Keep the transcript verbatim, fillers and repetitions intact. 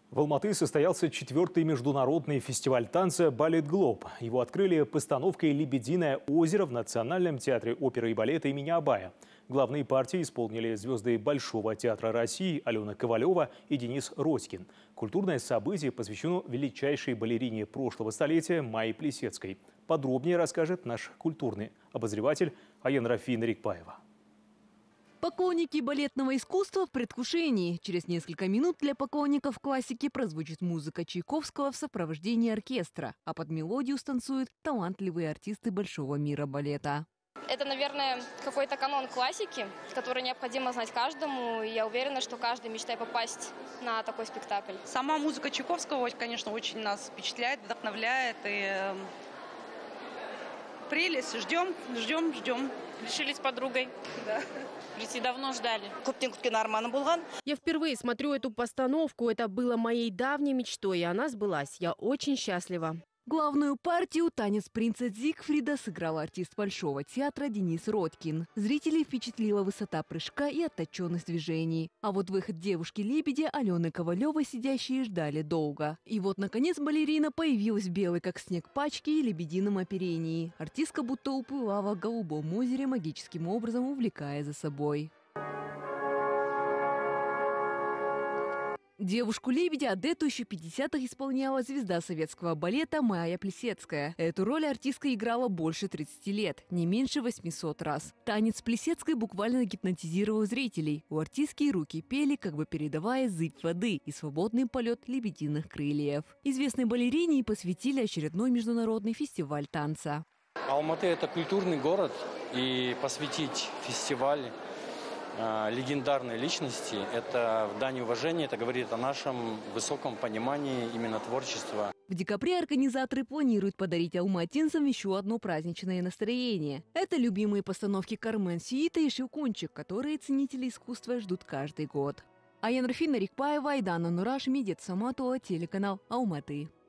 В Алматы состоялся четвертый международный фестиваль танца «Балет Глоб». Его открыли постановкой «Лебединое озеро» в Национальном театре оперы и балета имени Абая. Главные партии исполнили звезды Большого театра России Алена Ковалева и Денис Родькин. Культурное событие посвящено величайшей балерине прошлого столетия Майе Плисецкой. Подробнее расскажет наш культурный обозреватель Аянрафи Нарикпаева. Поклонники балетного искусства в предвкушении. Через несколько минут для поклонников классики прозвучит музыка Чайковского в сопровождении оркестра, а под мелодию станцуют талантливые артисты большого мира балета. Это, наверное, какой-то канон классики, который необходимо знать каждому. И я уверена, что каждый мечтает попасть на такой спектакль. Сама музыка Чайковского, конечно, очень нас впечатляет, вдохновляет. И прелесть. Ждем, ждем, ждем. Решили с подругой. Да. Прийти давно ждали. Я впервые смотрю эту постановку. Это было моей давней мечтой, и она сбылась. Я очень счастлива. Главную партию «Танец принца Зигфрида» сыграл артист Большого театра Денис Родькин. Зрителей впечатлила высота прыжка и отточенность движений. А вот выход девушки-лебедя Алены Ковалевой сидящие ждали долго. И вот, наконец, балерина появилась в белой, как снег, пачке и лебедином оперении. Артистка будто уплывала в голубом озере, магическим образом увлекая за собой. Девушку-лебедя Адетту еще в пятидесятых исполняла звезда советского балета Майя Плисецкая. Эту роль артистка играла больше тридцати лет, не меньше восьмисот раз. Танец Плисецкой буквально гипнотизировал зрителей. У артистки руки пели, как бы передавая зыбь воды и свободный полет лебединых крыльев. Известной балерине посвятили очередной международный фестиваль танца. Алматы – это культурный город, и посвятить фестиваль легендарной личности – это в дань уважения, это говорит о нашем высоком понимании именно творчества. В декабре организаторы планируют подарить алматинцам еще одно праздничное настроение. Это любимые постановки Кармен Сиита и Щелкунчик, которые ценители искусства ждут каждый год. Аянрафи Нарикпаева, Айдана Нураш, Медет Саматула, телеканал Алматы.